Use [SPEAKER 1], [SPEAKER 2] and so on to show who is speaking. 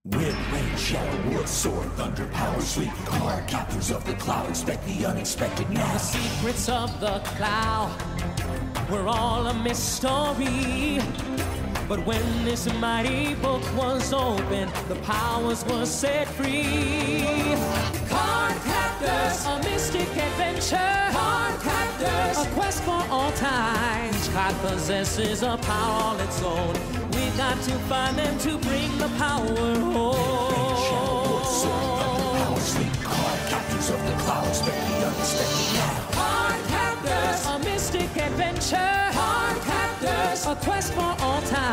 [SPEAKER 1] Wind, rain, shadow, wood, sword, thunder, power, sleep. Card captors of the cloud, expect the unexpected now.
[SPEAKER 2] The secrets of the cloud were all a mystery. But when this mighty book was opened, the powers were set free. Cardcaptors, a mystic adventure. Cardcaptors, a quest for all time. Each card possesses a power all its own. We got to find them to bring the power home.
[SPEAKER 1] Rain, shadow, wood, sword, thunder, power, sleep. Card captors of the cloud, expect the unexpected now.
[SPEAKER 2] Cardcaptors, a mystic adventure. Cardcaptors, a quest for all time.